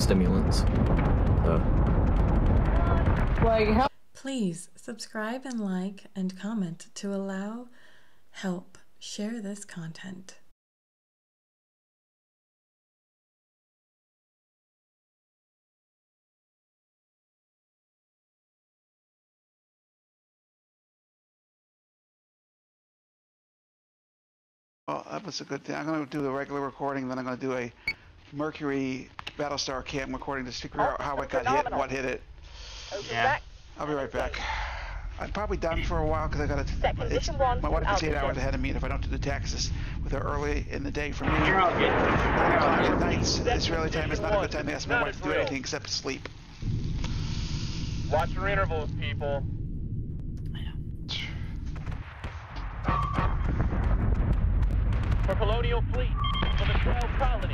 stimulants. So. Like, how? Please subscribe and like and comment to allow help share this content. Well, that was a good thing. I'm going to do a regular recording, then I'm going to do a Mercury Battlestar Cam recording to figure out how it got hit and what hit it. Yeah. I'll be right back. I'm probably done for a while because I got to. My wife is 8 hours ahead of me, and if I don't do the taxes with her early in the day for me, You're all good. at nights, Israeli time is not a good time to ask my wife to do anything except sleep. Watch your intervals, people. For Colonial Fleet, for the 12 colony.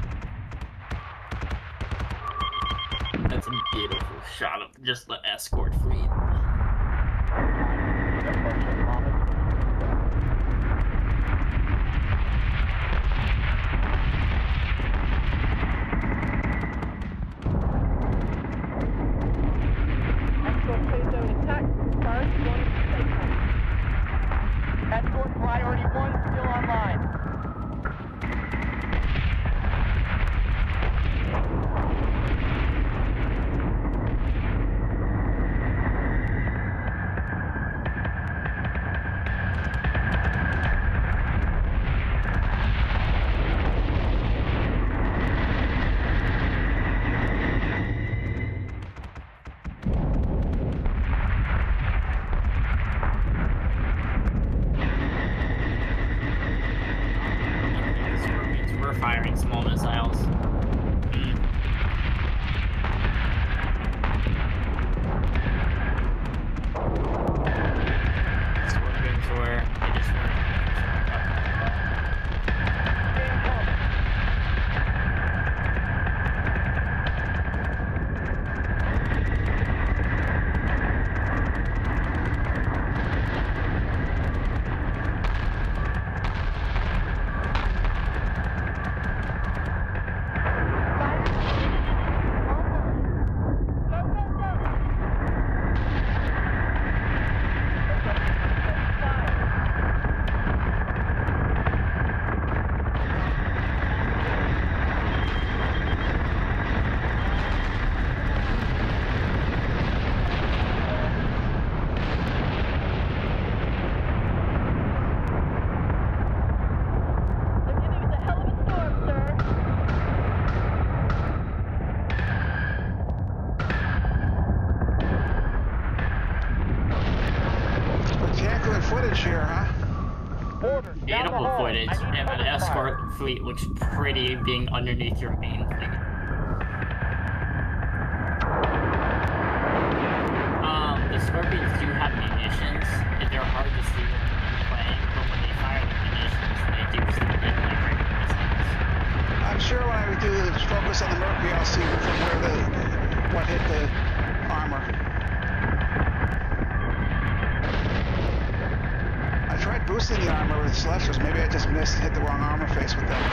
That's a beautiful shot of just the escort fleet. Escort priority 1 still online. We're firing small missiles. Scorpions were they just weren't. Footage here, huh? Beautiful footage, and the escort fleet looks pretty being underneath your main fleet. The Scorpions do have munitions, and they're hard to see when they're playing, but when they fire the munitions, they do seem to get like regular missiles. I'm sure when I do the focus on the Mercury, I'll see from where what hit the armor. I tried boosting the armor with Celestials. Maybe I just hit the wrong armor face with them.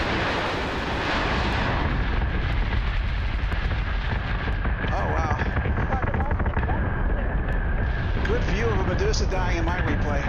Oh, wow. Good view of a Medusa dying in my replay.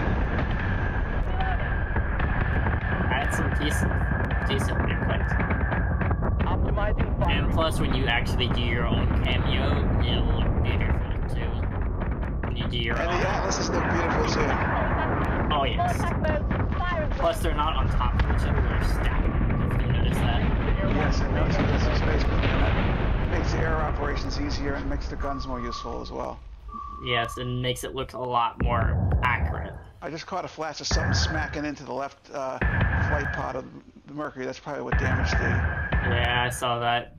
I had some decent replays. Optimizing fire. And plus, when you actually do your own cameo, it'll look beautiful too. When you do your And own. the Atlases look beautiful too. Oh yes. Plus, they're not on top of each other; they're stacked. If you notice that. Yes, it makes it some space, but it makes the air operations easier and makes the guns more useful as well. Yes, and makes it look a lot more accurate. I just caught a flash of something smacking into the left flight pod of the Mercury. That's probably what damaged the... Yeah, I saw that.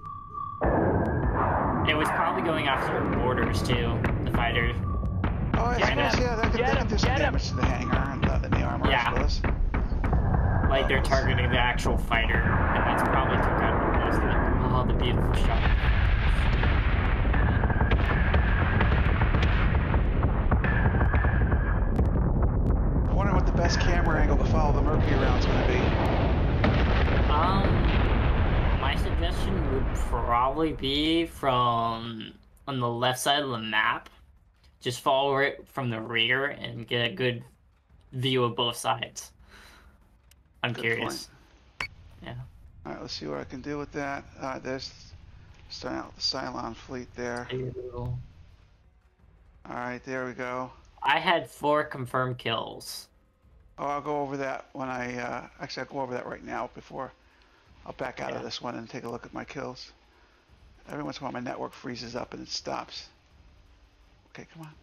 It was probably going after orders too, the fighter. Oh, I suppose, yeah, that can do some damage to the hangar and the armor, Yeah. I suppose. Like they're targeting the actual fighter, and that's probably took out most of it. Oh, the beautiful shot. I wonder what the best camera angle to follow the Mercury around is going to be. My suggestion would probably be from on the left side of the map. Just follow it from the rear and get a good view of both sides. I'm curious. Point. Yeah. All right, let's see what I can do with that. There's starting out with the Cylon fleet there. Ew. All right, there we go. I had 4 confirmed kills. Oh, I'll go over that when I actually I'll go over that right now before I'll back out of this one and take a look at my kills. Every once in a while my network freezes up and it stops. Okay, come on.